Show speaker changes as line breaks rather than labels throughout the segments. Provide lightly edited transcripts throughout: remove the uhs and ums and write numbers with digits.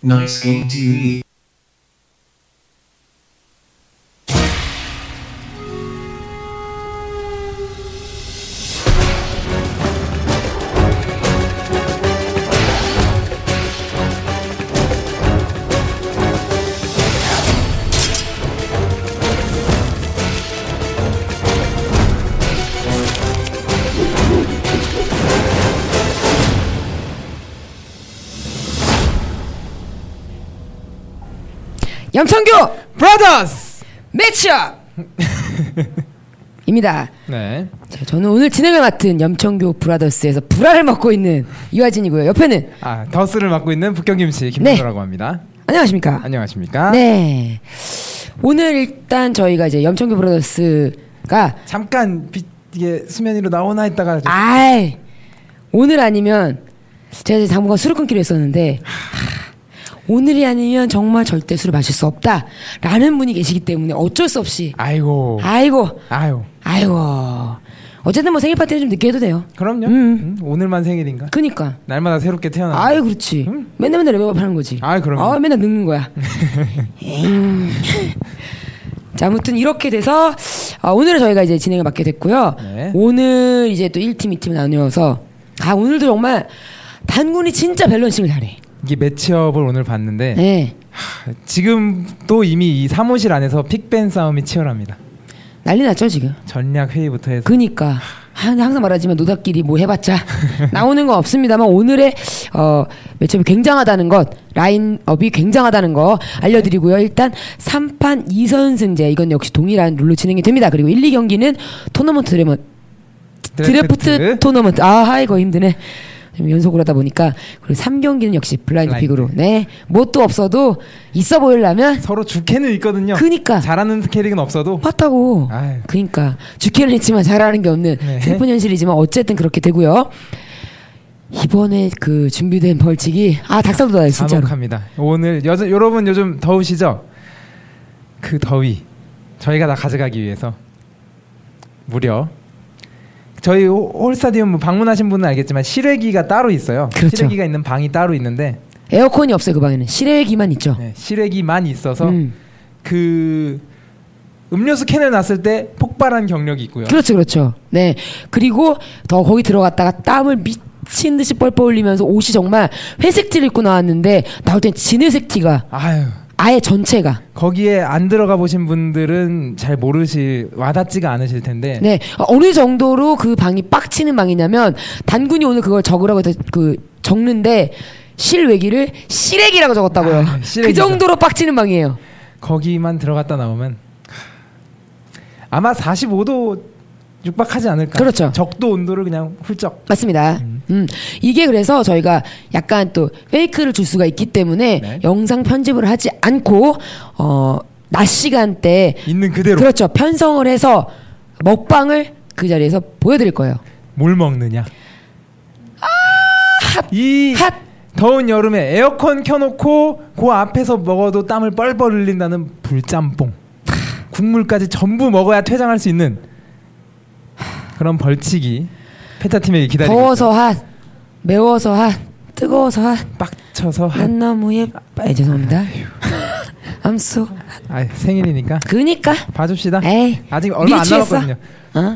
Nice Game TV.
염청교
브라더스
매치업 입니다.
네.
자, 저는 오늘 진행을 맡은 염청교 브라더스에서 불알을 먹고 있는 이화진이고요. 옆에는
더스를 맡고 있는 북경김씨 김문호라고 합니다.
안녕하십니까?
안녕하십니까?
네. 오늘 일단 저희가 이제 염청교 브라더스가
잠깐 이게 수면 위로 나오나 했다가
오늘 아니면 제가 이제 당분간 술을 끊기로 했었는데 오늘이 아니면 정말 절대 술을 마실 수 없다라는 분이 계시기 때문에 어쩔 수 없이
아이고
어쨌든 뭐 생일 파티는 좀 늦게 해도 돼요.
그럼요. 오늘만 생일인가?
그니까
날마다 새롭게 태어나.
그렇지. 맨날 레벨업 하는 거지.
그럼요.
맨날 늙는 거야. 자, 아무튼 이렇게 돼서 오늘은 저희가 이제 진행을 맡게 됐고요.
네.
오늘 이제 또 1팀, 2팀 나뉘어서 오늘도 정말 단군이 진짜 밸런싱을 잘해.
이게 매치업을 오늘 봤는데
네.
지금도 이미 이 사무실 안에서 픽밴 싸움이 치열합니다.
난리 났죠 지금.
전략 회의부터 해서.
그니까 항상 말하지만 노답끼리 뭐 해봤자 나오는 건 없습니다만 오늘의 매치업이 굉장하다는 것, 라인업이 굉장하다는 거 알려드리고요. 일단 3판 2선승제 이건 역시 동일한 룰로 진행이 됩니다. 그리고 1, 2경기는 토너먼트 드래프트 토너먼트. 이거 힘드네. 연속으로 하다 보니까. 그리고 3경기는 역시 블라인드 픽으로. 네. 뭣도 없어도 있어 보이려면
서로 주캐는 있거든요.
그니까
잘하는 캐릭은 없어도
맞다고. 그니까 주캐는 있지만 잘하는 게 없는 슬픈 현실이지만 어쨌든 그렇게 되고요. 이번에 그 준비된 벌칙이 닭살 돋아요 진짜로.
잔혹합니다. 오늘 여러분 요즘 더우시죠? 그 더위 저희가 다 가져가기 위해서 무려 저희 홀스타디움 방문하신 분은 알겠지만 실외기가 따로 있어요.
그렇죠.
실외기가 있는 방이 따로 있는데
에어컨이 없어요. 그 방에는 실외기만 있죠.
네, 실외기만 있어서 그 음료수 캔을 놨을 때 폭발한 경력이 있고요.
그렇죠. 네. 그리고 더 거기 들어갔다가 땀을 미친 듯이 뻘뻘 흘리면서 옷이 정말 회색 티를 입고 나왔는데 나올 땐 진회색 티가 아예 전체가.
거기에 안 들어가 보신 분들은 잘 와닿지가 않으실 텐데.
네. 어느 정도로 그 방이 빡치는 방이냐면 단군이 오늘 그걸 적으라고 해서 적는데 실외기를 실외기라고 적었다고요. 그 정도로 빡치는 방이에요.
거기만 들어갔다 나오면 아마 45도 육박하지 않을까.
그렇죠.
적도 온도를 그냥 훌쩍.
맞습니다. 이게 그래서 저희가 약간 또 페이크를 줄 수가 있기 때문에
네.
영상 편집을 하지 않고 낮 시간대
있는 그대로.
그렇죠. 편성을 해서 먹방을 그 자리에서 보여드릴 거예요.
뭘 먹느냐?
핫!
더운 여름에 에어컨 켜놓고 그 앞에서 먹어도 땀을 뻘뻘 흘린다는 불짬뽕. 국물까지 전부 먹어야 퇴장할 수 있는 그런 벌칙이 페타팀에게 기다리고
더워서 핫, 매워서 핫, 뜨거워서 핫,
빡쳐서 핫.
난 너무 죄송합니다. I'm so
생일이니까
그니까
봐줍시다. 아직 얼마
미리
안
취했어?
남았거든요.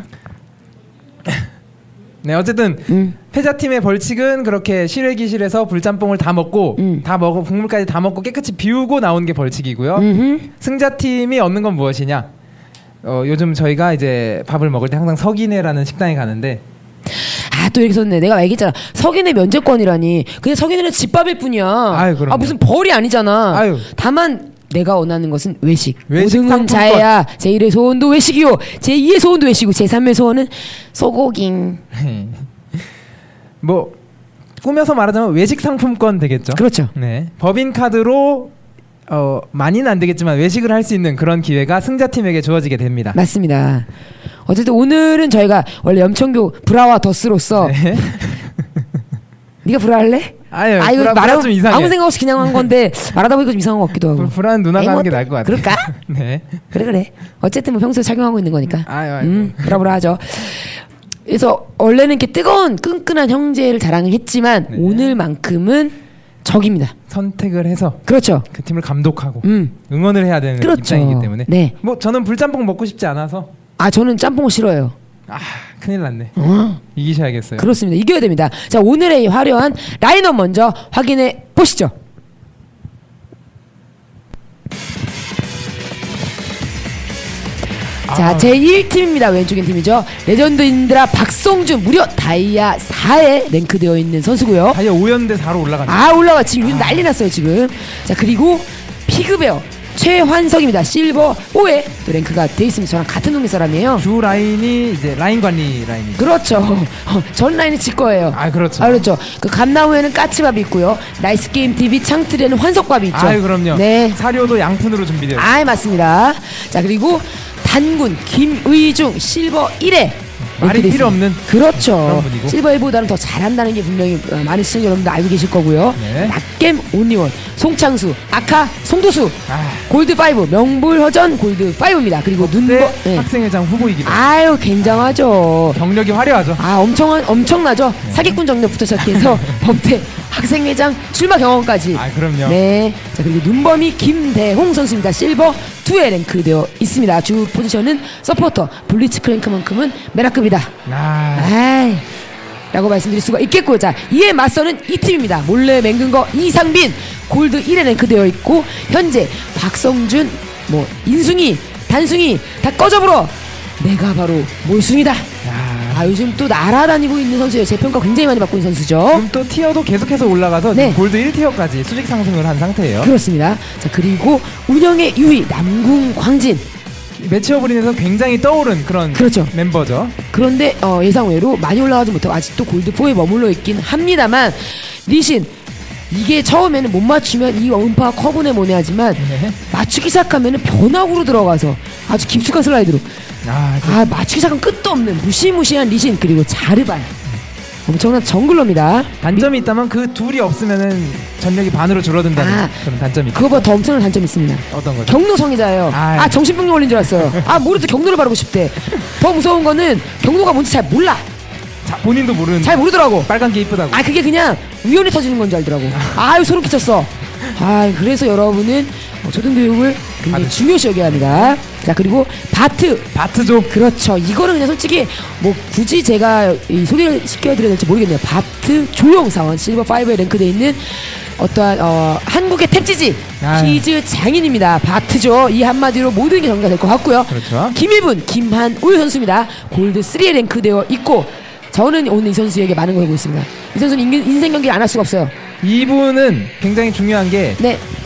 네, 어쨌든 패자팀의 벌칙은 그렇게 실외기실에서 불짬뽕을 다 먹고 국물까지 다 먹고 깨끗이 비우고 나오는 게 벌칙이고요. 승자팀이 얻는 건 무엇이냐? 요즘 저희가 이제 밥을 먹을 때 항상 석이네라는 식당에 가는데
또 이렇게 썼네. 내가 얘기했잖아. 석이네 면제권이라니. 그냥 석이네는 집밥일 뿐이야. 무슨 벌이 아니잖아. 다만 내가 원하는 것은 외식. 모등은 자해야. 제1의 소원도 외식이요. 제2의 소원도 외식이고 제3의 소원은 소고기.
뭐 꾸며서 말하자면 외식 상품권 되겠죠.
그렇죠.
네. 법인카드로 많이는 안 되겠지만 외식을 할 수 있는 그런 기회가 승자팀에게 주어지게 됩니다.
맞습니다. 어쨌든 오늘은 저희가 원래 염청교 브라와 더스로서
네.
네가 브라 할래?
이거 말하면 좀 이상해.
아무 생각 없이 그냥 한 건데 말하다 보니까 좀 이상한 것 같기도 하고.
불안 누나가 하는 게 나을 것 같아.
그럴까?
네.
그래. 어쨌든 뭐 평소에 착용하고 있는 거니까. 브라브라 하죠. 그래서 원래는 이렇게 뜨거운 끈끈한 형제를 자랑을 했지만 오늘만큼은 적입니다.
선택을 해서
그렇죠.
그 팀을 감독하고 응원을 해야 되는
그렇죠.
입장이기 때문에
네.
뭐 저는 불짬뽕 먹고 싶지 않아서
저는 짬뽕을 싫어해요.
큰일 났네. 이기셔야겠어요.
그렇습니다. 이겨야 됩니다. 자, 오늘의 이 화려한 라인업 먼저 확인해 보시죠. 자, 제1팀입니다. 왼쪽인 팀이죠. 레전드 인드라 박성준 무려 다이아 4에 랭크되어 있는 선수고요.
다이아 5였는데 4로 올라갔네.
올라가. 지금 요즘 난리 났어요, 지금. 자, 그리고 피그베어 최환석입니다. 실버 5에 또 랭크가 돼 있습니다. 저랑 같은 동네 사람이에요.
주 라인이 이제 라인 관리 라인이.
그렇죠. 전 라인이 질 거예요.
그렇죠.
그렇죠. 그 감나무에는 까치밥이 있고요. 나이스 게임 TV 창틀에는 환석밥이 있죠.
그럼요.
네.
사료도 양푼으로 준비되어.
맞습니다. 자, 그리고 단군 김의중 실버 1에
말이 필요 없는
그렇죠. 실버 1보다는 더 잘한다는 게 분명히 많은 시청자 여러분들 알고 계실 거고요.
네.
낙겜 온리원 송창수 아카 송도수 골드 5 명불허전 골드 5입니다. 그리고 눈버
학생회장 후보이기도.
굉장하죠.
경력이 화려하죠.
엄청나죠. 네. 사기꾼 정력부터 시작해서 법대 학생회장 출마 경험까지.
그럼요.
네. 자, 그리고 눈범이 김대홍 선수입니다. 실버 2에 랭크되어 있습니다. 주 포지션은 서포터, 블리츠크랭크만큼은 메라급이다. 라고 말씀드릴 수가 있겠고요. 자, 이에 맞서는 이 팀입니다. 몰래 맹근 거 이상빈 골드 1에 랭크되어 있고 현재 박성준, 인숭이, 단숭이 다 꺼져불어. 내가 바로 몰숭이다. 요즘 또 날아다니고 있는 선수예요. 제 평가 굉장히 많이 받고 있는 선수죠.
지금 또 티어도 계속해서 올라가서 골드 1티어까지 수직 상승을 한 상태예요.
그렇습니다. 자, 그리고 운영의 유희 남궁 광진
매치어브린에서 굉장히 떠오른 그런 멤버죠.
그런데 예상외로 많이 올라가지 못하고 아직도 골드4에 머물러 있긴 합니다만 리신 이게 처음에는 못 맞추면 이 음파 커브네 뭐네 하지만 맞추기 시작하면 변화구로 들어가서 아주 깊숙한 슬라이드로 맞추기 시작하면 끝도 없는 무시무시한 리신 그리고 자르반 엄청난 정글러입니다.
단점이 있다면 그 둘이 없으면은 전력이 반으로 줄어든다는 그런 단점이 있죠.
그거보다 더 엄청난 단점이 있습니다.
어떤 거죠?
경로 성애자예요. 정신병력 걸린 줄 알았어요. 모르도 경로를 바르고 싶대. 더 무서운 거는 경로가 뭔지 잘 몰라.
본인도 모르는.
잘 모르더라고.
빨간 게 이쁘다고.
그게 그냥 우연히 터지는 건 줄 알더라고. 소름 끼쳤어. 그래서 여러분은 초등교육을 굉장히 중요시 여겨야 합니다. 자, 그리고 바트죠. 그렇죠. 이거는 그냥 솔직히 굳이 제가 소개를 시켜드려야 될지 모르겠네요. 바트 조용사원 실버 5에 랭크되어 있는 어떠한 한국의 탭지지 퀴즈 장인입니다. 바트죠. 이 한마디로 모든 게 정리가 될 것 같고요.
그렇죠.
김일분, 김한울 선수입니다. 골드 3에 랭크되어 있고 저는 오늘 이 선수에게 많은 걸 보고 있습니다. 이 선수는 인생 경기를 안 할 수가 없어요.
이분은 굉장히 중요한 게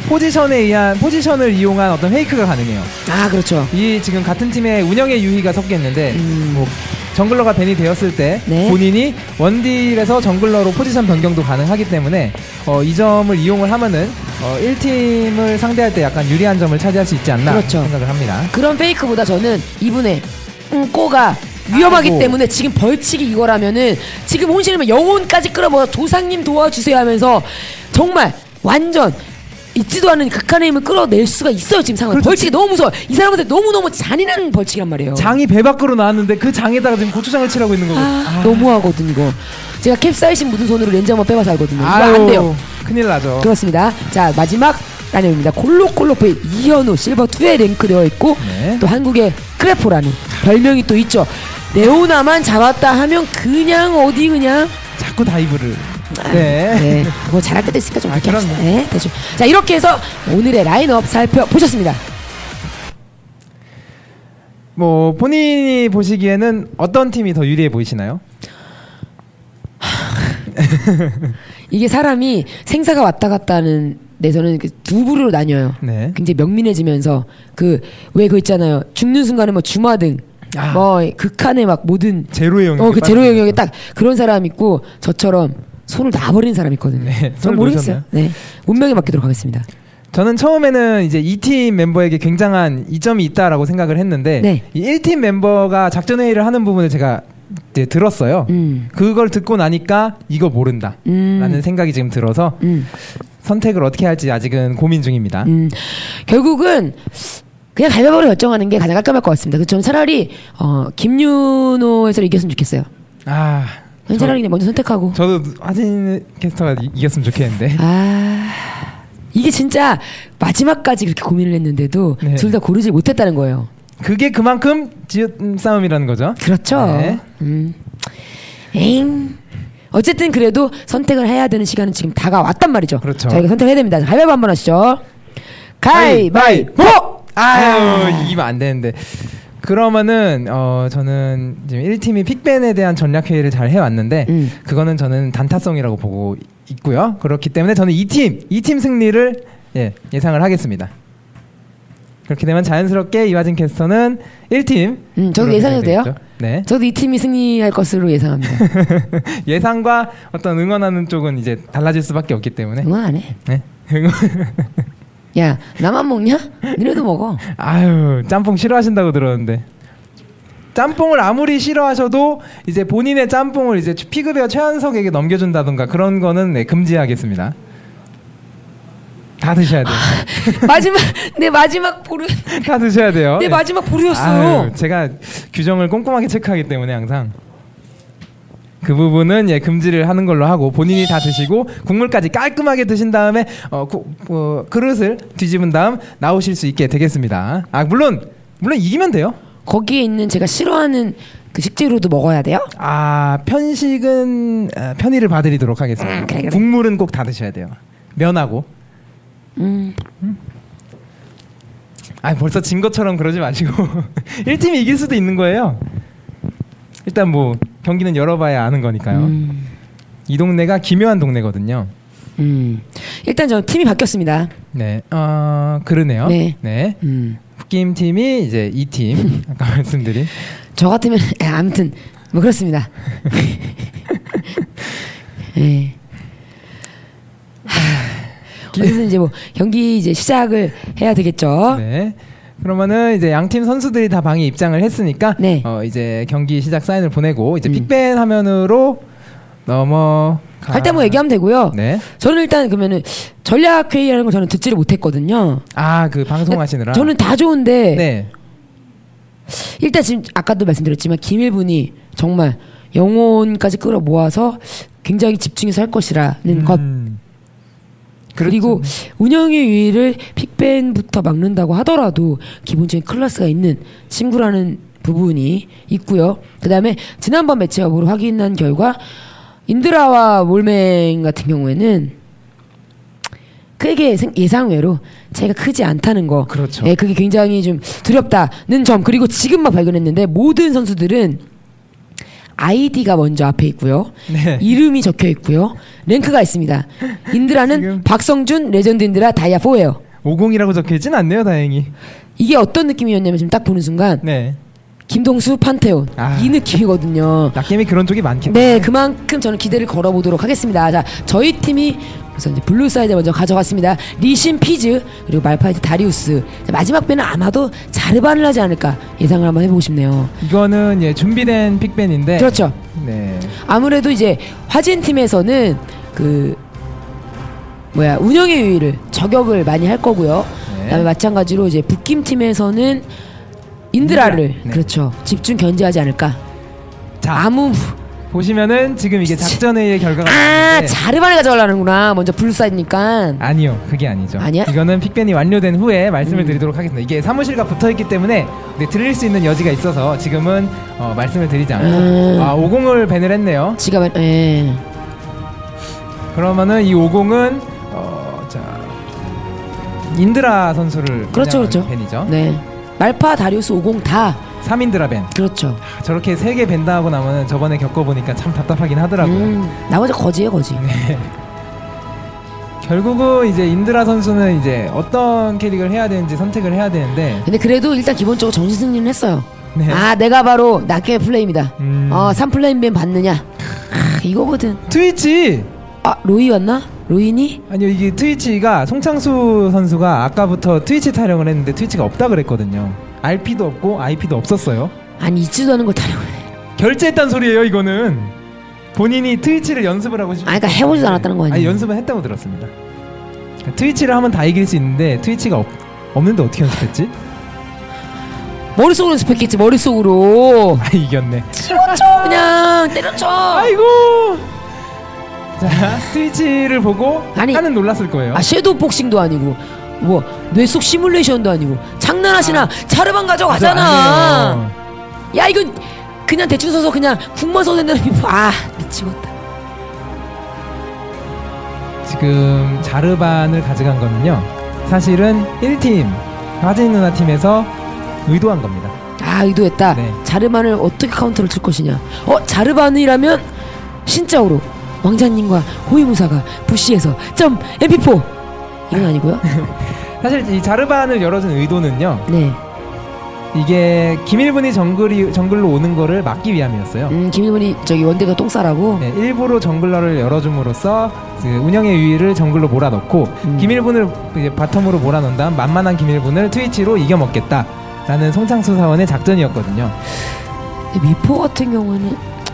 포지션을 이용한 어떤 페이크가 가능해요.
그렇죠.
이 지금 같은 팀에 운영의 유희가 섞였는데 정글러가 밴이 되었을 때 본인이 원딜에서 정글러로 포지션 변경도 가능하기 때문에 이 점을 이용을 하면은 1팀을 상대할 때 약간 유리한 점을 차지할 수 있지 않나 생각을 합니다.
그런 페이크보다 저는 이분의 꼬가 위험하기 때문에 지금 벌칙이 이거라면은 지금 혼신이면 영혼까지 끌어모아 조상님 도와주세요 하면서 정말 완전 있지도 않은 극한의 힘을 끌어낼 수가 있어요. 지금 상황. 벌칙이 너무 무서워. 이 사람한테 너무너무 잔인한 벌칙이란 말이에요.
장이 배 밖으로 나왔는데 그 장에다가 지금 고추장을 칠하고 있는 거고.
너무하거든 이거. 제가 캡사이신 묻은 손으로 렌즈 한번 빼봐서 알거든요. 이거 안 돼요.
큰일 나죠.
그렇습니다. 자, 마지막 라인업입니다. 콜로콜로프의 이현우 실버 2에 랭크되어 있고 또 한국의 크레포라는 별명이 또 있죠. 레오나만 잡았다 하면 그냥
자꾸 다이브를.
뭐 잘할 때도 있으니까 좀 그렇게 합시다. 대충. 자, 이렇게 해서 오늘의 라인업 살펴보셨습니다.
본인이 보시기에는 어떤 팀이 더 유리해 보이시나요?
이게 사람이 생사가 왔다 갔다 하는 데서는 두 부류로 나뉘어요. 굉장히 명민해지면서 왜 있잖아요. 죽는 순간에 주마등 극한의 모든
제로의 영역
제로의 영역에 딱 그런 사람 있고 저처럼 손을 놔버리는 사람이 있거든요. 전 모르겠어요. 운명에 맡기도록 하겠습니다.
저는 처음에는 이제 2팀 멤버에게 굉장한 이점이 있다라고 생각을 했는데 이 1팀 멤버가 작전 회의를 하는 부분을 제가 이제 들었어요. 그걸 듣고 나니까 이거 모른다 라는 생각이 지금 들어서 선택을 어떻게 할지 아직은 고민 중입니다.
결국은 그냥 가위바위보로 결정하는 게 가장 깔끔할 것 같습니다. 저는 차라리 김윤호 해설이 이겼으면 좋겠어요. 차라리 그냥 먼저 선택하고.
저도 하진 캐스터가 이겼으면 좋겠는데.
이게 진짜 마지막까지 그렇게 고민을 했는데도 네. 둘 다 고르지 못했다는 거예요.
그게 그만큼 지읒 싸움이라는 거죠.
그렇죠. 네. 어쨌든 그래도 선택을 해야 되는 시간은 지금 다가왔단 말이죠.
그렇죠.
저희가 선택해야 됩니다. 가위바위보 한번 하시죠. 가위바위보!
이기면 안 되는데. 그러면은 저는 지금 1팀이 픽밴에 대한 전략 회의를 잘 해왔는데 그거는 저는 단타성이라고 보고 있고요. 그렇기 때문에 저는 2팀 승리를 예상을 하겠습니다. 그렇게 되면 자연스럽게 이화진 캐스터는 1팀.
저도 예상해도 돼요?
네.
저도 2팀이 승리할 것으로 예상합니다.
예상과 어떤 응원하는 쪽은 이제 달라질 수밖에 없기 때문에.
응원 안 해.
네.
야, 나만 먹냐? 너네도 먹어.
아유, 짬뽕 싫어하신다고 들었는데. 짬뽕을 아무리 싫어하셔도 이제 본인의 짬뽕을 이제 피그베어 최한석에게 넘겨준다던가 그런 거는 네, 금지하겠습니다. 다 드셔야 돼요.
내 마지막 보루.
다 드셔야 돼요.
내 마지막 보루였어요.
제가 규정을 꼼꼼하게 체크하기 때문에 항상 그 부분은 금지를 하는 걸로 하고 본인이 다 드시고 국물까지 깔끔하게 드신 다음에 그릇을 뒤집은 다음 나오실 수 있게 되겠습니다. 물론 이기면 돼요.
거기에 있는 제가 싫어하는 그 식재료도 먹어야 돼요?
편식은 편의를 봐드리도록 하겠습니다. 그래. 국물은 꼭 다 드셔야 돼요. 면하고. 벌써 진 것처럼 그러지 마시고 1팀이 이길 수도 있는 거예요. 일단 뭐 경기는 열어봐야 아는 거니까요. 이 동네가 기묘한 동네거든요.
일단 저 팀이 바뀌었습니다.
네, 그러네요. 네. 북김 팀이 이제 2팀 아까 말씀드린.
저 같으면 아무튼 뭐 그렇습니다. 네. 그래서 이제 뭐 경기 이제 시작을 해야 되겠죠.
네. 그러면은 이제 양팀 선수들이 다 방에 입장을 했으니까
네.
이제 경기 시작 사인을 보내고 이제 픽밴 화면으로
할 때 뭐 얘기하면 되고요.
네.
저는 일단 그러면은 전략 회의라는 걸 저는 듣지를 못했거든요.
그 방송하시느라.
저는 다 좋은데.
네.
일단 지금 아까도 말씀드렸지만 김일분이 정말 영혼까지 끌어 모아서 굉장히 집중해서 할 것이라는 것. 그리고
그렇죠.
운영의 유의를 픽밴부터 막는다고 하더라도 기본적인 클래스가 있는 친구라는 부분이 있고요. 그 다음에 지난번 매치업으로 확인한 결과 인드라와 몰맹 같은 경우에는 크게 예상외로 차이가 크지 않다는 거.
그렇죠.
그게 굉장히 좀 두렵다는 점. 그리고 지금 막 발견했는데 모든 선수들은 아이디가 먼저 앞에 있고요.
네.
이름이 적혀 있고요. 랭크가 있습니다. 인드라는 지금... 박성준, 레전드 인드라, 다이아 4예요.
50이라고 적혀있진 않네요, 다행히.
이게 어떤 느낌이었냐면 지금 딱 보는 순간
네.
김동수, 판테온 이 느낌이거든요.
낙겜이 그런 쪽이 많기 때문에.
네, 그만큼 저는 기대를 걸어보도록 하겠습니다. 자, 저희 팀이 우선 이제 블루 사이드 먼저 가져갔습니다. 리신 피즈 그리고 말파이트 다리우스. 자, 마지막 배는 아마도 자르반을 하지 않을까 예상을 한번 해보고 싶네요.
이거는 준비된 픽밴인데.
그렇죠.
네.
아무래도 이제 화진 팀에서는 운영의 유의를 저격을 많이 할 거고요. 네. 그다음에 마찬가지로 이제 북김 팀에서는 인드라를 네. 그렇죠. 집중 견제하지 않을까.
자, 보시면은 지금 이게 작전회의의 결과가 나왔는데
자르반을 가져가려는구나. 먼저 블루사이드니까.
아니요, 그게 아니죠.
아니야?
이거는 픽밴이 완료된 후에 말씀을 드리도록 하겠습니다. 이게 사무실과 붙어있기 때문에 드릴 수 있는 여지가 있어서 지금은 말씀을 드리지 않고 50을 밴을 했네요. 그러면은 이 50은 인드라 선수를
그렇죠.
밴이죠.
네. 말파, 다리우스, 50 다
3인드라 밴.
그렇죠.
저렇게 3개 밴다 하고 나면은 저번에 겪어보니까 참 답답하긴 하더라고요.
나머지 거지예요, 거지.
네. 결국은 이제 인드라 선수는 이제 어떤 캐릭을 해야 되는지 선택을 해야 되는데.
근데 그래도 일단 기본적으로 정신 승리는 했어요.
네.
내가 바로 낙겜의 플레이입니다. 3플레임 밴 받느냐? 이거거든.
트위치.
로이 왔나? 로이니?
아니요, 이게 트위치가 송창수 선수가 아까부터 트위치 타령을 했는데 트위치가 없다 그랬거든요. RP도 없고 IP도 없었어요.
아니 있지도 않은 걸 타령을 해.
결제했단 소리예요, 이거는. 본인이 트위치를 연습을 하고 싶어.
그러니까 해보지도 않았다는 거 아니에요?
연습은 했다고 들었습니다. 트위치를 하면 다 이길 수 있는데 트위치가 없는데 어떻게 연습했지?
머릿속으로 연습했겠지. 머릿속으로.
아, 이겼네.
치워줘 그냥 때려쳐.
아이고. 자, 트위치를 보고
아니,
하는 놀랐을 거예요.
아, 섀도우 복싱도 아니고 뭐 뇌속 시뮬레이션도 아니고 장난하시나. 자르반 가져가잖아. 야, 이건 그냥 대충 서서 그냥 국만 써도 된다는 비포. 아, 미치겠다.
지금 자르반을 가져간 거는요, 사실은 1팀 하진 누나 팀에서 의도한 겁니다.
아, 의도했다.
네.
자르반을 어떻게 카운터를 칠 것이냐. 자르반이라면 신짜오로 왕자님과 호위무사가 부시에서 점 MP4 이건 아니고요.
사실 이 자르반을 열어준 의도는요,
네.
이게 김일분이 정글로 오는 거를 막기 위함이었어요.
김일분이 저기 원대가 똥 싸라고.
네, 일부러 정글러를 열어줌으로써 그 운영의 유의를 정글로 몰아넣고 김일분을 이제 바텀으로 몰아넣은 다음 만만한 김일분을 트위치로 이겨먹겠다라는 송창수 사원의 작전이었거든요.
미포 같은 경우는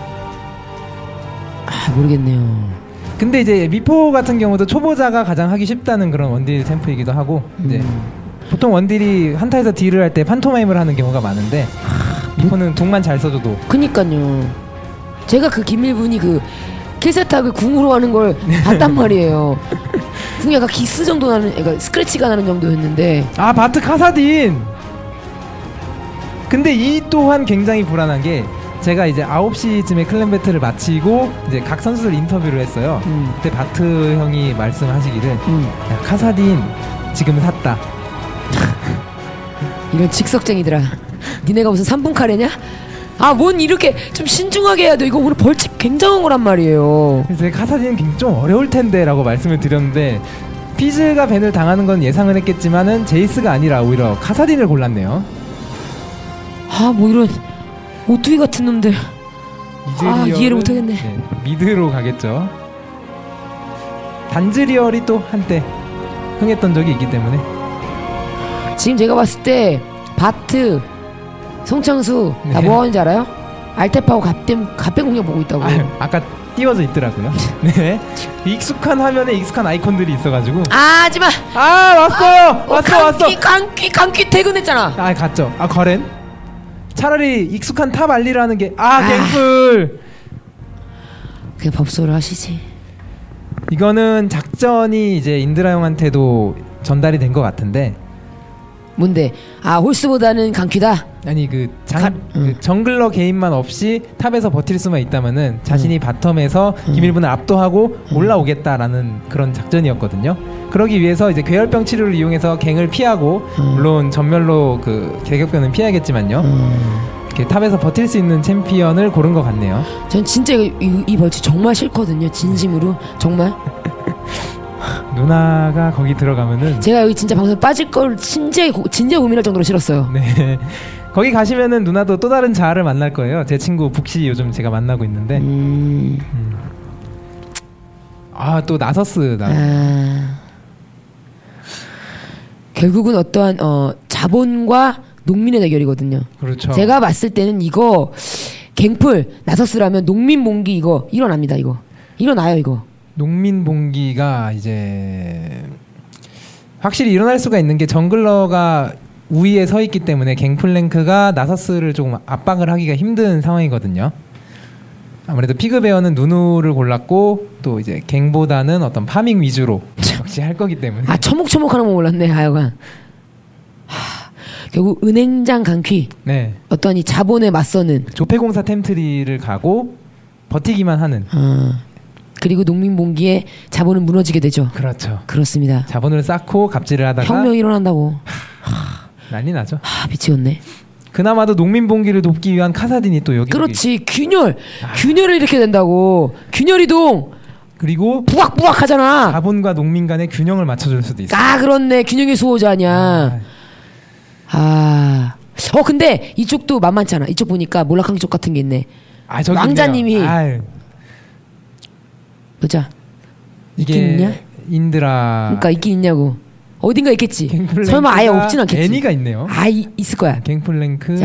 모르겠네요.
근데 이제 미포 같은 경우도 초보자가 가장 하기 쉽다는 그런 원딜 템프이기도 하고, 이제 보통 원딜이 한타에서 딜을 할 때 판토마임을 하는 경우가 많은데 미포는 독만 잘 써줘도.
그니까요. 제가 그 김일분이 그 킬세탁을 궁으로 하는 걸 봤단 말이에요. 궁이 약간 기스 정도 나는, 그러니까 스크래치가 나는 정도였는데.
아, 바트 카사딘. 근데 이 또한 굉장히 불안한 게, 제가 이제 9시쯤에 클랜 배틀을 마치고 이제 각 선수들 인터뷰를 했어요. 그때 바트 형이 말씀하시기를, 야, 카사딘 지금 샀다.
이런 직석쟁이들아. 니네가 무슨 3분 카레냐? 아, 뭔 이렇게 좀 신중하게 해야 돼. 이거 오늘 벌칙 굉장한 거란 말이에요.
그래서 제가 카사딘은 좀 어려울 텐데 라고 말씀을 드렸는데, 피즈가 밴을 당하는 건 예상은 했겠지만은 제이스가 아니라 오히려 카사딘을 골랐네요.
아, 뭐 이런 오뚜기 같은 놈들. 이해를 못하겠네.
네, 미드로 가겠죠. 단즈리얼이 또 한때 흥했던 적이 있기 때문에.
지금 제가 봤을 때 바트, 송창수 다 뭐 하는지 알아요? 알테파고 갓뱀 공략 보고 있다고.
아까 띄워져 있더라고요. 네. 익숙한 화면에 익숙한 아이콘들이 있어가지고.
하지마.
왔어요. 왔어.
강귀 퇴근했잖아.
갔죠. 거렌. 차라리 익숙한 탑 알리라는 게 갱플.
그냥 법소를 하시지.
이거는 작전이 이제 인드라 형한테도 전달이 된 것 같은데.
뭔데? 홀스보다는 강귀다.
아니 그 정글러 개인만 없이 탑에서 버틸 수만 있다면은 자신이 바텀에서 김일분을 압도하고 올라오겠다라는 그런 작전이었거든요. 그러기 위해서 이제 괴혈병 치료를 이용해서 갱을 피하고, 물론 전멸로 그 개격변은 피하겠지만요. 이렇게 탑에서 버틸 수 있는 챔피언을 고른 것 같네요.
전 진짜 이 벌칙 정말 싫거든요. 진심으로 정말.
누나가 거기 들어가면은
제가 여기 진짜 방송 빠질 걸 진지하게 고민할 정도로 싫었어요.
네. 거기 가시면은 누나도 또 다른 자아를 만날 거예요. 제 친구 북시 요즘 제가 만나고 있는데. 또 나서스
결국은 어떠한 자본과 농민의 대결이거든요.
그렇죠.
제가 봤을 때는 이거 갱플 나서스라면 농민 봉기 이거 일어납니다. 이거 일어나요. 이거
농민 봉기가 이제 확실히 일어날 수가 있는 게, 정글러가 우위에 서 있기 때문에 갱플랭크가 나서스를 조금 압박을 하기가 힘든 상황이거든요. 아무래도 피그베어는 누누를 골랐고, 또 이제 갱보다는 어떤 파밍 위주로 역시 할 거기 때문에.
처목처목하는 거 몰랐네. 하여간 결국 은행장 강퀴.
네.
어떤 이 자본에 맞서는
조폐공사 템트리를 가고 버티기만 하는.
그리고 농민봉기에 자본은 무너지게 되죠.
그렇죠.
그렇습니다.
자본을 쌓고 갑질을 하다가
혁명이 일어난다고.
난리 나죠.
미치겠네.
그나마도 농민봉기를 돕기 위한 카사딘이 또 여기.
그렇지. 균열을 일으켜야 된다고. 균열이동.
그리고
부각부각 하잖아.
자본과 농민 간의 균형을 맞춰줄 수도 있어.
그렇네. 균형의 수호자 아니야. 근데 이쪽도 만만치 않아. 이쪽 보니까 몰락한 쪽 같은 게 있네.
저기
왕자님이. 보자.
이게
있긴 있냐?
인드라.
그러니까 있긴 있냐고. 어딘가 있겠지. 설마 아예 없진 않겠지.
애니가 있네요.
있을 거야.
갱플랭크.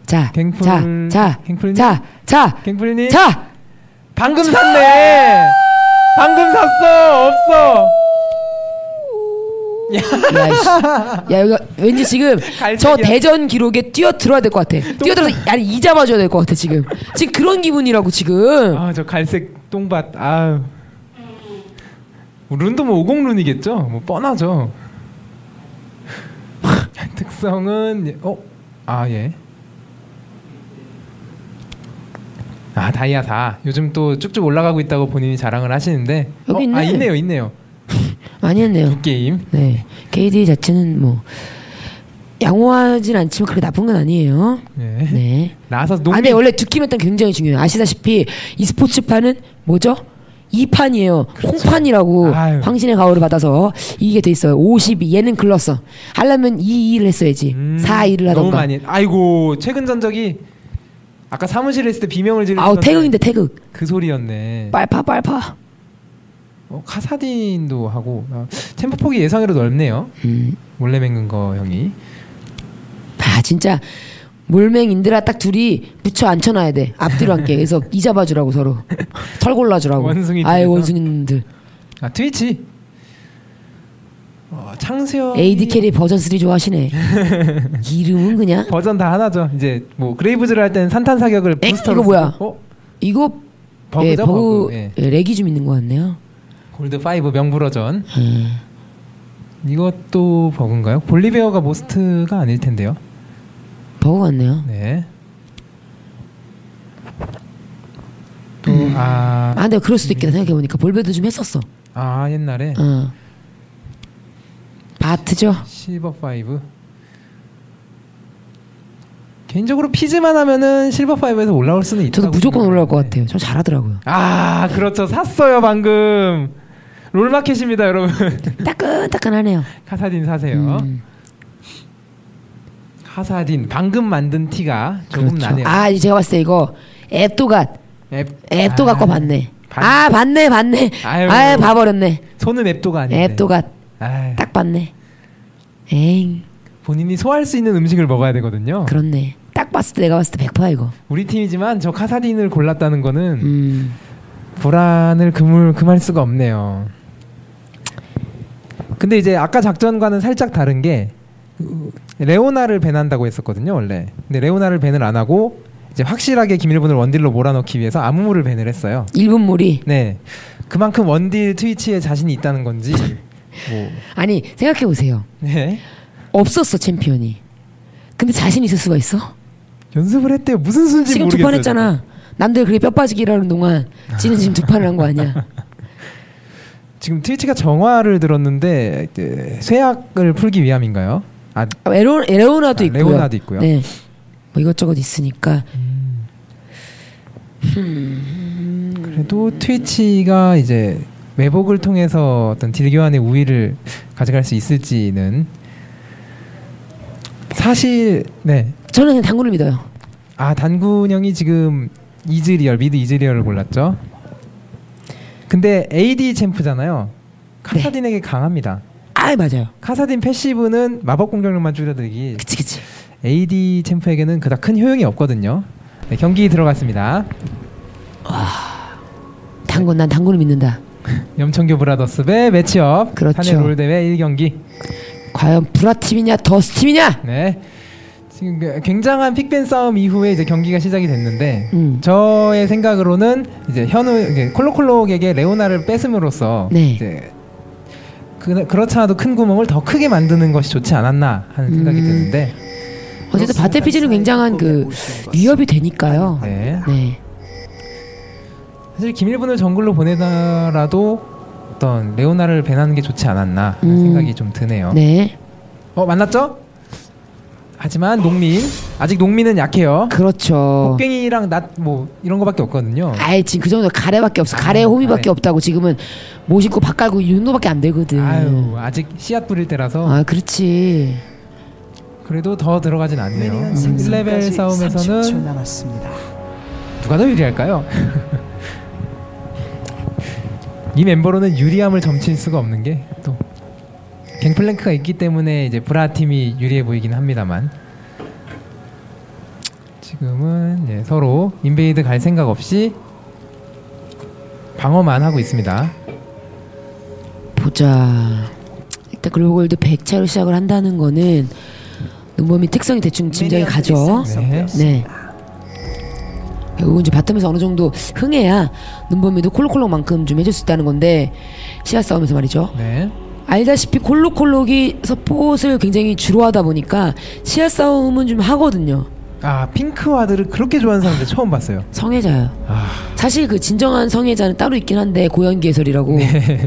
갱플님. 방금 샀네. 방금 샀어. 없어.
야 여기 왠지 지금 저 대전 기록에 뛰어들어야 될 것 같아. 뛰어들어서 아니 이 잡아줘야 될 것 같아 지금 그런 기분이라고 지금.
아 저 갈색 똥밭. 아유. 룬도 뭐 50룬이겠죠? 뭐 뻔하죠. 특성은 예. 아 다이아 4 요즘 또 쭉쭉 올라가고 있다고 본인이 자랑을 하시는데
여기 있네.
아 있네요.
많이 했네요.
게임.
네. KD 자체는 뭐 양호하진 않지만 그렇게 나쁜 건 아니에요.
네.
네.
나서
근데 원래 두키메탄 굉장히 중요해요. 아시다시피 e스포츠판은 뭐죠? 2판이에요. 그렇죠. 콩판이라고 아유. 황신의 가호를 받아서 이기게 돼 있어요. 52. 얘는 글렀어. 하려면 2-2를 했어야지. 4-2를 하던가.
너무 많이. 아이고 최근 전적이 아까 사무실에 있을 때 비명을 지르던
아우 태극인데 태극.
그 소리였네.
빨파.
카사딘도 하고 템포 폭이 예상외로 넓네요. 몰래 맹근 거 형이.
아 진짜 몰맹인들아 딱 둘이 붙여 앉혀놔야 돼. 앞뒤로 함께. 그래서 이 잡아주라고 서로. 털 골라주라고.
원숭이.
아이 원숭이들.
아 트위치. 창세형.
AD 캐리 버전 3 좋아하시네. 이름은 그냥.
버전 다 하나죠. 이제 뭐 그레이브즈를 할 때는 산탄 사격을 부스터로.
이거 뭐야? 이거
버그죠.
버그. 예, 렉이 좀 있는 것 같네요.
골드 5 명불허전. 이것도 버그인가요? 볼리베어가 모스트가 아닐 텐데요.
버그 같네요.
네. 또
근데 그럴 수도 있겠다 생각해 보니까 볼베도 좀 했었어.
아 옛날에.
바트죠.
실버 5. 개인적으로 피즈만 하면은 실버 5에서 올라올 수는 있다고.
저도 무조건 올라올 것 같아요. 저 잘하더라고요.
아 그렇죠. 샀어요 방금. 롤마켓입니다 여러분.
따끈따끈하네요.
카사딘 사세요. 카사딘 방금 만든 티가 조금
그렇죠.
나네요.
아 제가 봤을 때 이거 앱도갓 거 봤네. 봤네. 아유 봐버렸네.
손은 앱도가 아닌데.
앱도갓 딱 봤네. 에잉.
본인이 소화할 수 있는 음식을 먹어야 되거든요.
그렇네. 딱 봤을 때 내가 봤을 때 100% 이거.
우리 팀이지만 저 카사딘을 골랐다는 거는 불안을 금할 수가 없네요. 근데 이제 아까 작전과는 살짝 다른 게 레오나를 밴한다고 했었거든요 원래. 근데 레오나를 밴을 안 하고 이제 확실하게 김일분을 원딜로 몰아넣기 위해서 아무무를 밴을 했어요.
1분 몰이.
네. 그만큼 원딜 트위치에 자신이 있다는 건지. 뭐.
아니 생각해 보세요.
네.
없었어 챔피언이. 근데 자신 있을 수가 있어?
연습을 했대요. 무슨 수인지
지금
모르겠어요.
2판 했잖아. 남들 그렇게 뼈 빠지기라는 동안 지는 지금 2판을 한 거 아니야.
지금 트위치가 정화를 들었는데 쇠약을 풀기 위함인가요?
레오나도 있고요.
레오나도 있고요.
네. 뭐 이것저것 있으니까.
그래도 트위치가 이제 매복을 통해서 어떤 딜 교환의 우위를 가져갈 수 있을지는 사실 네.
저는 그냥 단군을 믿어요.
아 단군 형이 지금 미드 이즈리얼을 골랐죠. 근데 AD 챔프잖아요. 카사딘에게 강합니다.
아 맞아요.
카사딘 패시브는 마법 공격력만 줄여들기.
그치.
AD 챔프에게는 그닥 큰 효용이 없거든요. 네, 경기 들어갔습니다.
와, 난 단군을 믿는다.
염청교 브라더스 배 매치업.
그렇죠.
사내 롤 대회 1경기.
과연 브라팀이냐 더스팀이냐?
네. 지금 굉장한 픽밴 싸움 이후에 이제 경기가 시작이 됐는데 저의 생각으로는 이제 현우 콜로콜록에게 레오나를 뺏음으로써
네.
이제 그렇지 않아도 큰 구멍을 더 크게 만드는 것이 좋지 않았나 하는 생각이 드는데
어쨌든 바테피지는 굉장한 그 위협이 되니까요.
네.
네.
사실 김일분을 정글로 보내더라도 어떤 레오나를 밴하는 게 좋지 않았나 하는 생각이 좀 드네요.
네.
만났죠? 하지만 아직 농민은 약해요.
그렇죠.
곡괭이랑 낫 뭐 이런 거밖에 없거든요.
아이 지금 그 정도 가래밖에 없어. 가래 호미밖에 없다고 지금은 못 신고 밥 깔고 이 정도밖에 안 되거든.
아유 아직 씨앗 뿌릴 때라서.
아 그렇지.
그래도 더 들어가진 않네요. 1레벨 싸움에서는 누가 더 유리할까요? 이 멤버로는 유리함을 점칠 수가 없는 게 또 갱플랭크가 있기 때문에 이제 브라 팀이 유리해 보이긴 합니다만 지금은 서로 인베이드 갈 생각 없이 방어만 하고 있습니다.
보자. 일단 글로벌 골드 100차로 시작을 한다는 거는 눈범이 특성이 대충 짐작이 가죠.
네.
네. 결국 이제 바텀에서 어느 정도 흥해야 눈범이도 콜록콜록만큼 좀 해줄 수 있다는 건데 시야 싸움에서 말이죠.
네.
알다시피 콜록콜록이 서폿을 굉장히 주로 하다 보니까 시야 싸움은 좀 하거든요.
아, 핑크 와드를 그렇게 좋아하는 사람들 처음 봤어요.
성애자요.
아.
사실 그 진정한 성애자는 따로 있긴 한데 고연기 해설이라고.
네.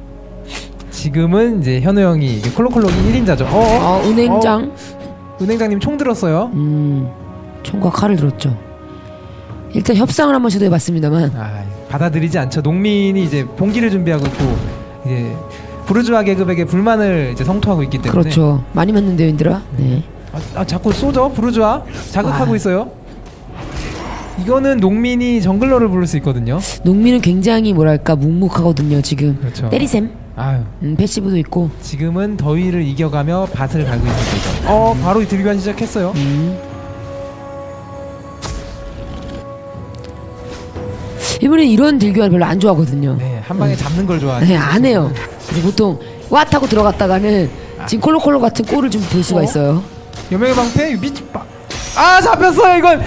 지금은 이제 현우 형이 이게 콜록콜록이 1인자죠.
은행장.
은행장님 총 들었어요.
총과 칼을 들었죠. 일단 협상을 한번 시도해봤습니다만
받아들이지 않죠. 농민이 이제 봉기를 준비하고 있고 이제 부르주아 계급에게 불만을 이제 성토하고 있기 때문에.
그렇죠. 많이 맞는데요, 인들아. 네.
자꾸 쏘죠. 부르주아 자극하고 있어요. 이거는 농민이 정글러를 부를 수 있거든요.
농민은 굉장히 뭐랄까 묵묵하거든요. 지금
그렇죠.
때리셈.
아유.
패시브도 있고.
지금은 더위를 이겨가며 밭을 갈고 있는 거죠. 바로 들교환 시작했어요.
일본은 이런 딜교환을 별로 안 좋아하거든요.
네, 한 방에 잡는 걸 좋아하죠.
네, 안 해요. 보통 와 타고 들어갔다가는 지금 콜록콜록 같은 골을 좀 볼 수가 있어요.
여명의 방패 잡혔어요 이건.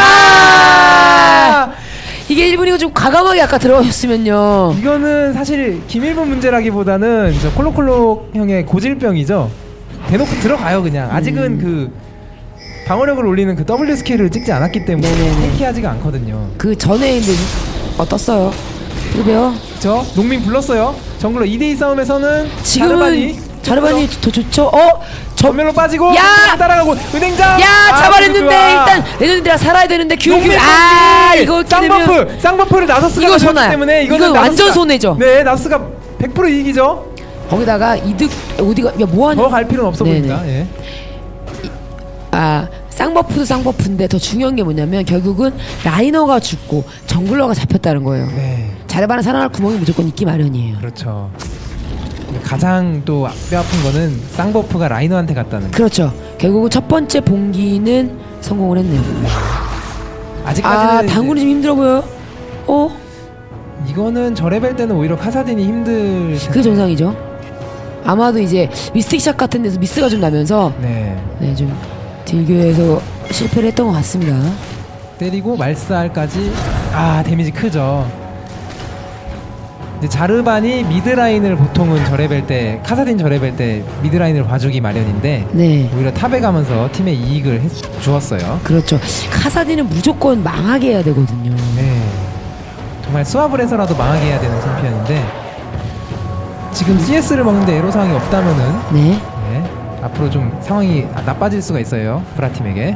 이게 일본이가 좀 과감하게 아까 들어갔으면요.
이거는 사실 김일본 문제라기보다는 저 콜록콜록 형의 고질병이죠. 대놓고 들어가요 그냥. 아직은 그 방어력을 올리는 그 W 스킬을 찍지 않았기 때문에 해키하지가 않거든요.
그 전에 이제 떴어요. 이거 배워.
저 농민 불렀어요. 정글러 2대2 싸움에서는
지금은 자르반이 더 좋죠.
전면으로 빠지고
야!
따라가고 은행장.
잡아냈는데 일단 레전드가 살아야 되는데 귤귤. 이거
쌍버프를 나서스가
이거 손해야.
때문에
이건 완전 손해죠.
네, 나서스가 100% 이기죠.
거기다가 이득 어디가 뭐하냐?
더 갈 필요는 없어 보인다. 예.
쌍버프도 쌍버프인데 더 중요한 게 뭐냐면 결국은 라이너가 죽고 정글러가 잡혔다는 거예요.
네.
자르반은 살아날 구멍이 무조건 있기 마련이에요.
그렇죠. 가장 또 뼈 아픈 거는 쌍버프가 라이너한테 갔다는 거.
그렇죠. 결국은 첫 번째 봉기는 성공을 했네요.
아직까지는
당군이 좀 힘들어 보여요.
이거는 저 레벨 때는 오히려 카사딘이 힘들.
그게 정상이죠. 아마도 이제 미스틱샷 같은 데서 미스가 좀 나면서 좀 딜교에서 실패를 했던 것 같습니다.
때리고 말살까지. 데미지 크죠. 이제 자르반이 미드라인을 보통은 저 레벨 때 카사딘 저 레벨 때 미드라인을 봐주기 마련인데 오히려 탑에 가면서 팀에 이익을 주었어요.
그렇죠. 카사딘은 무조건 망하게 해야 되거든요.
네. 정말 수압을 해서라도 망하게 해야 되는 챔피언인데 지금 CS를 먹는데 에러 상황이 없다면은 앞으로 좀 상황이 나빠질 수가 있어요. 브라팀에게.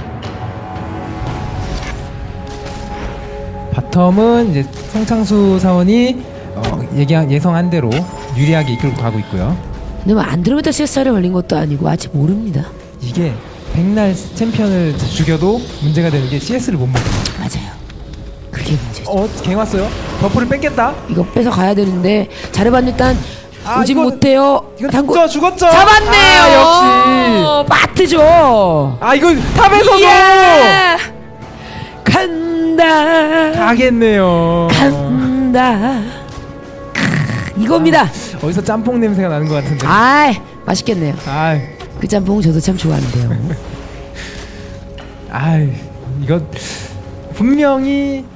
바텀은 이제 성창수 사원이 예상한 대로 유리하게 이끌고 가고 있고요.
근데 뭐 안드로메다 CSR에 걸린 것도 아니고 아직 모릅니다.
이게 백날 챔피언을 죽여도 문제가 되는 게 CS를 못 먹어요.
맞아요. 그게 문제죠.
갱 왔어요. 버프를 뺏겠다.
이거 뺏어 가야 되는데 자르반 일단 오진 못해요.
이건 죽었죠.
잡았네요.
역시
빠뜨죠.
이거 탑에서도
간다.
가겠네요.
간다. 이겁니다.
어디서 짬뽕 냄새가 나는 것 같은데.
맛있겠네요. 그 짬뽕 저도 참 좋아하는데요.
이거 분명히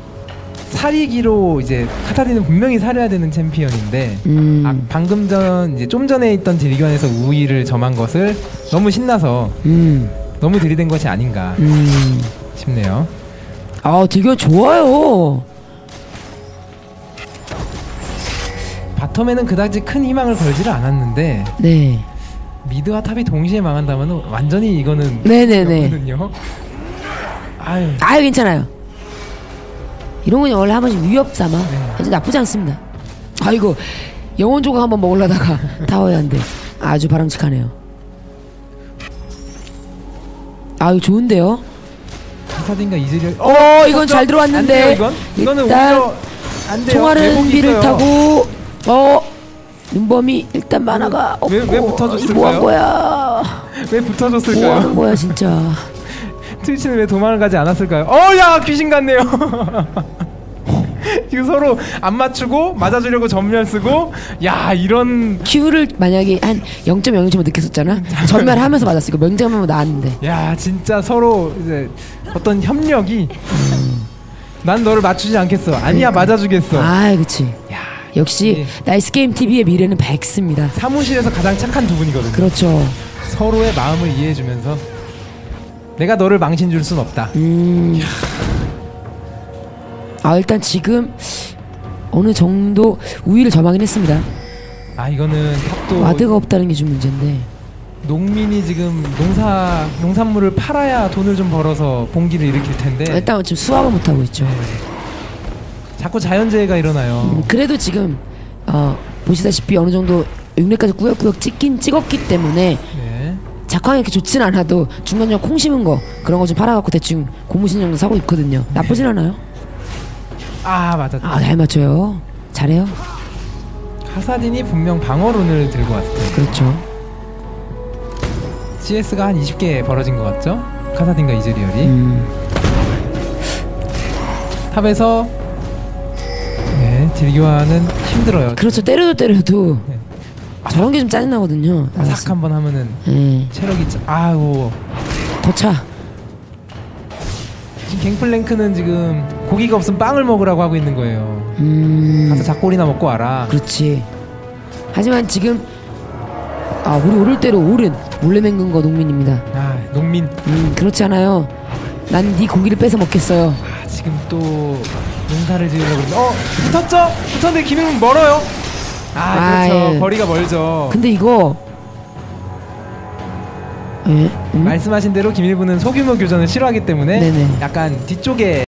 살이기로 이제 카타딘은 분명히 살해야 되는 챔피언인데 방금 전 이제 좀 전에 있던 딜견에서 우위를 점한 것을 너무 신나서 너무 들이댄 것이 아닌가 싶네요.
딜견 좋아요.
바텀에는 그다지 큰 희망을 걸지를 않았는데 미드와 탑이 동시에 망한다면 완전히 이거는 거든요.
괜찮아요. 이런 건 원래 한 번씩 위협 삼아 아주 나쁘지 않습니다. 이거 영혼 조각 한번 먹으려다가 타워야 한데 아주 바람직하네요. 이거 좋은데요?
카사딘과 이즈리얼.
이건 잘 들어왔는데
이거는
일단
오히려 안 돼요.
총알은 비를 타고 눈범이 일단 만화가 없고
왜 붙어줬을까요?
뭐한 거야?
왜 붙어줬을까요?
뭐하는 거야 진짜.
트위치는 왜 도망을 가지 않았을까요? 야 귀신 같네요. 지금 서로 안 맞추고 맞아주려고 전멸 쓰고 야 이런
Q를 만약에 한 0.0쯤 느꼈었잖아. 전멸하면서 맞았어. 이거 명장면 나왔는데.
야 진짜 서로 이제 어떤 협력이 난 너를 맞추지 않겠어. 아니야
그러니까.
맞아주겠어.
아, 그치.
야
역시 나이스 게임 TV의 미래는 백스입니다.
사무실에서 가장 착한 두 분이거든요.
그렇죠.
서로의 마음을 이해해주면서 내가 너를 망신 줄 순 없다.
아, 일단 지금 어느 정도 우위를 점하긴 했습니다.
아 이거는 탑도
와드가 없다는 게 좀 문제인데.
농민이 지금 농산물을 팔아야 돈을 좀 벌어서 봉기를 일으킬 텐데
일단 지금 수확을 못 하고 있죠.
자꾸 자연재해가 일어나요.
그래도 지금 보시다시피 어느 정도 6렙까지 꾸역꾸역 찍었기 때문에
네.
작황이 이렇게 좋진 않아도 중간중간 콩 심은 거 그런 거 좀 팔아갖고 대충 고무신 정도 사고 있거든요. 나쁘진 않아요.
아 맞았다.
아, 잘 맞춰요. 잘해요.
카사딘이 분명 방어룬을 들고 왔을 텐데
그렇죠.
CS가 한 20개 벌어진 것 같죠? 카사딘과 이즈리얼이 탑에서 네, 딜교환은 힘들어요.
그렇죠. 때려도
네.
저런 게 좀 짜증나거든요.
싹 한번 하면은
네.
체력이 아우
더 차.
지금 갱플랭크는 지금 고기가 없으면 빵을 먹으라고 하고 있는 거예요. 가서 작골이나 먹고 와라.
그렇지. 하지만 지금 우리 오를 대로 오른 몰래 맹근 거 농민입니다.
아 농민.
그렇지 않아요. 난 네 고기를 뺏어 먹겠어요.
아 지금 또 농사를 지으려고 그러는데 붙었죠? 붙었는데 김일문 멀어요. 아 그렇죠.
예.
거리가 멀죠.
근데 이거 예?
말씀하신 대로 김일부는 소규모 교전을 싫어하기 때문에
네네.
약간 뒤쪽에